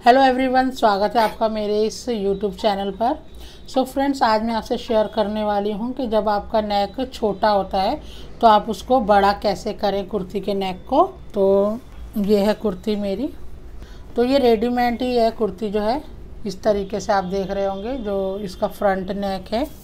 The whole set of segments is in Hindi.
हेलो एवरीवन, स्वागत है आपका मेरे इस यूट्यूब चैनल पर। सो फ्रेंड्स, आज मैं आपसे शेयर करने वाली हूँ कि जब आपका नेक छोटा होता है तो आप उसको बड़ा कैसे करें कुर्ती के नेक को। तो ये है कुर्ती मेरी। तो ये रेडीमेड ही है कुर्ती जो है, इस तरीके से आप देख रहे होंगे। जो इसका फ्रंट नेक है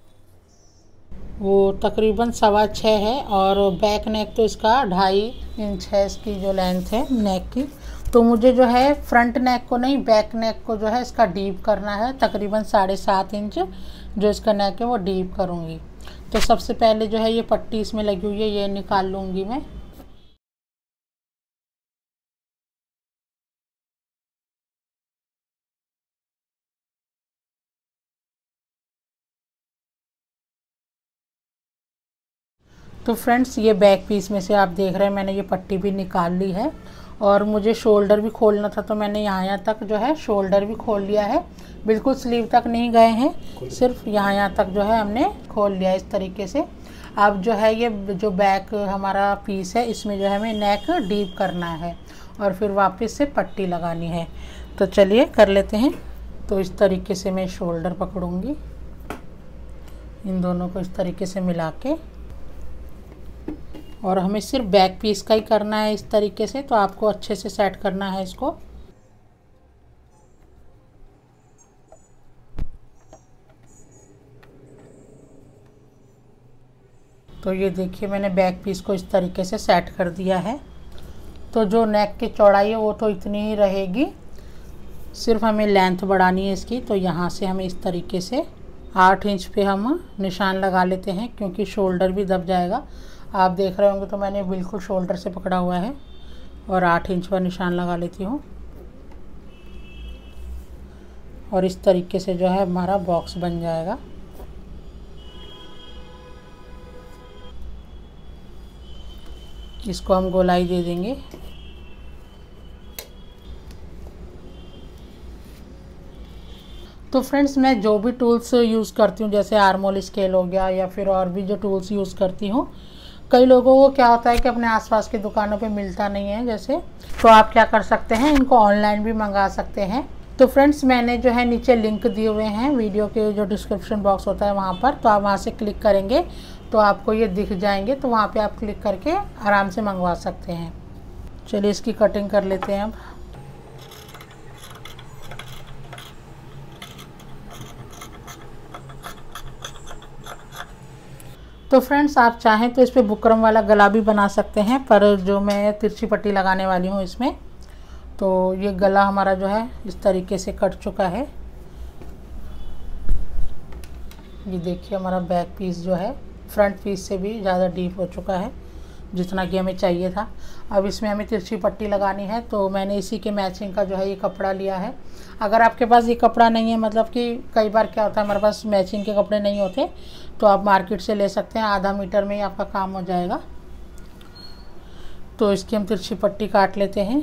वो तकरीबन 6.25 है और बैक नेक तो इसका 2.5 इंच है, इसकी जो लेंथ है नेक की। तो मुझे जो है फ्रंट नेक को नहीं, बैक नेक को जो है इसका डीप करना है। तकरीबन 7.5 इंच जो इसका नेक है वो डीप करूँगी। तो सबसे पहले जो है ये पट्टी इसमें लगी हुई है, ये निकाल लूँगी मैं। तो फ्रेंड्स, ये बैक पीस में से आप देख रहे हैं मैंने ये पट्टी भी निकाल ली है। और मुझे शोल्डर भी खोलना था तो मैंने यहाँ तक जो है शोल्डर भी खोल लिया है। बिल्कुल स्लीव तक नहीं गए हैं, सिर्फ यहाँ तक जो है हमने खोल लिया इस तरीके से। अब जो है ये जो बैक हमारा पीस है इसमें जो है हमें नेक डीप करना है और फिर वापस से पट्टी लगानी है। तो चलिए कर लेते हैं। तो इस तरीके से मैं शोल्डर पकड़ूँगी, इन दोनों को इस तरीके से मिला के, और हमें सिर्फ बैक पीस का ही करना है इस तरीके से। तो आपको अच्छे से सेट करना है इसको। तो ये देखिए मैंने बैक पीस को इस तरीके से सेट कर दिया है। तो जो नेक की चौड़ाई है वो तो इतनी ही रहेगी, सिर्फ हमें लेंथ बढ़ानी है इसकी। तो यहाँ से हमें इस तरीके से 8 इंच पे हम निशान लगा लेते हैं, क्योंकि शोल्डर भी दब जाएगा। आप देख रहे होंगे तो मैंने बिल्कुल शोल्डर से पकड़ा हुआ है और 8 इंच पर निशान लगा लेती हूँ। और इस तरीके से जो है हमारा बॉक्स बन जाएगा। इसको हम गोलाई दे देंगे। तो फ्रेंड्स, मैं जो भी टूल्स यूज़ करती हूँ, जैसे आर्मोल स्केल हो गया या फिर और भी जो टूल्स यूज़ करती हूँ, कई लोगों को क्या होता है कि अपने आसपास की दुकानों पे मिलता नहीं है जैसे। तो आप क्या कर सकते हैं, इनको ऑनलाइन भी मंगा सकते हैं। तो फ्रेंड्स, मैंने जो है नीचे लिंक दिए हुए हैं वीडियो के, जो डिस्क्रिप्शन बॉक्स होता है वहाँ पर। तो आप वहाँ से क्लिक करेंगे तो आपको ये दिख जाएंगे। तो वहाँ पे आप क्लिक करके आराम से मंगवा सकते हैं। चलिए इसकी कटिंग कर लेते हैं अब। तो फ्रेंड्स, आप चाहें तो इस पर बुकरम वाला गला भी बना सकते हैं, पर जो मैं तिरछी पट्टी लगाने वाली हूँ इसमें, तो ये गला हमारा जो है इस तरीके से कट चुका है। ये देखिए हमारा बैक पीस जो है फ्रंट पीस से भी ज़्यादा डीप हो चुका है, जितना कि हमें चाहिए था। अब इसमें हमें तिरछी पट्टी लगानी है, तो मैंने इसी के मैचिंग का जो है ये कपड़ा लिया है। अगर आपके पास ये कपड़ा नहीं है, मतलब कि कई बार क्या होता है हमारे पास मैचिंग के कपड़े नहीं होते, तो आप मार्केट से ले सकते हैं। आधा मीटर में ही आपका काम हो जाएगा। तो इसकी हम तिरछी पट्टी काट लेते हैं।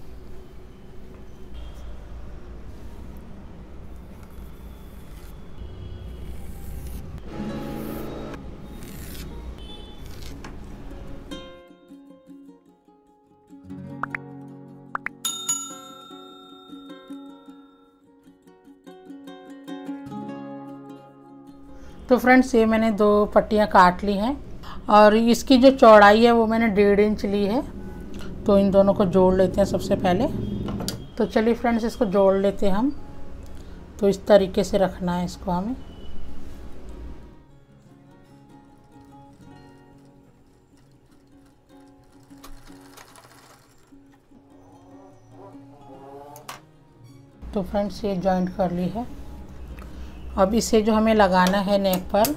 तो फ्रेंड्स, ये मैंने 2 पट्टियाँ काट ली हैं और इसकी जो चौड़ाई है वो मैंने 1.5 इंच ली है। तो इन दोनों को जोड़ लेते हैं सबसे पहले। तो चलिए फ्रेंड्स, इसको जोड़ लेते हैं हम। तो इस तरीके से रखना है इसको हमें। तो फ्रेंड्स, ये जॉइंट कर ली है। अब इसे जो हमें लगाना है नेक पर,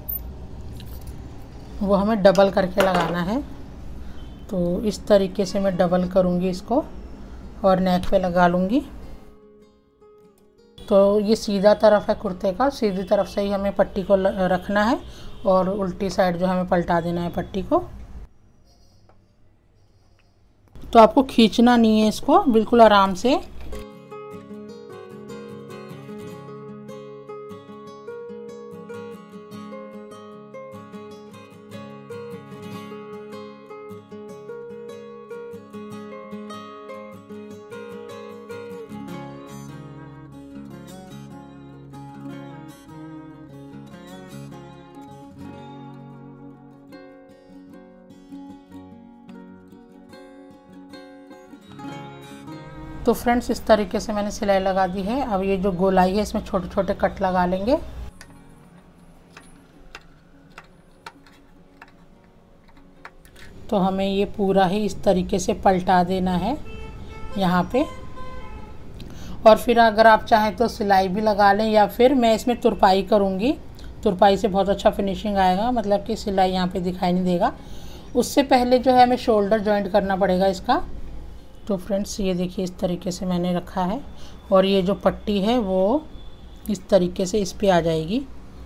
वो हमें डबल करके लगाना है। तो इस तरीके से मैं डबल करूँगी इसको और नेक पे लगा लूँगी। तो ये सीधा तरफ है कुर्ते का, सीधी तरफ से ही हमें पट्टी को रखना है और उल्टी साइड जो हमें पलटा देना है पट्टी को। तो आपको खींचना नहीं है इसको, बिल्कुल आराम से। तो फ्रेंड्स इस तरीके से मैंने सिलाई लगा दी है। अब ये जो गोलाई है इसमें छोटे छोटे कट लगा लेंगे। तो हमें ये पूरा ही इस तरीके से पलटा देना है यहाँ पे। और फिर अगर आप चाहें तो सिलाई भी लगा लें, या फिर मैं इसमें तुरपाई करूँगी। तुरपाई से बहुत अच्छा फिनिशिंग आएगा, मतलब कि सिलाई यहाँ पे दिखाई नहीं देगा। उससे पहले जो है हमें शोल्डर जॉइंट करना पड़ेगा इसका। तो फ्रेंड्स ये देखिए इस तरीके से मैंने रखा है, और ये जो पट्टी है वो इस तरीके से इस पे आ जाएगी।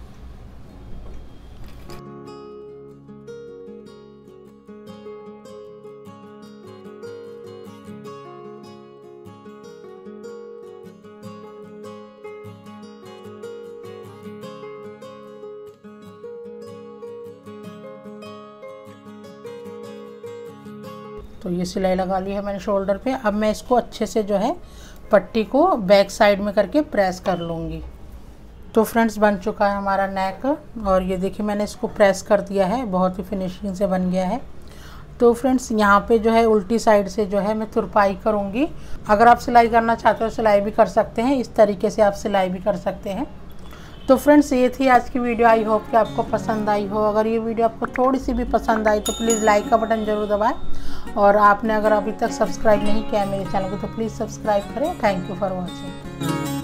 तो ये सिलाई लगा ली है मैंने शोल्डर पे। अब मैं इसको अच्छे से जो है पट्टी को बैक साइड में करके प्रेस कर लूँगी। तो फ्रेंड्स बन चुका है हमारा नेक, और ये देखिए मैंने इसको प्रेस कर दिया है, बहुत ही फिनिशिंग से बन गया है। तो फ्रेंड्स यहाँ पे जो है उल्टी साइड से जो है मैं तुरपाई करूँगी। अगर आप सिलाई करना चाहते हो सिलाई भी कर सकते हैं, इस तरीके से आप सिलाई भी कर सकते हैं। तो फ्रेंड्स ये थी आज की वीडियो। आई होप कि आपको पसंद आई हो। अगर ये वीडियो आपको थोड़ी सी भी पसंद आई तो प्लीज़ लाइक का बटन ज़रूर दबाएं, और आपने अगर अभी तक सब्सक्राइब नहीं किया है मेरे चैनल को तो प्लीज़ सब्सक्राइब करें। Thank you for watching.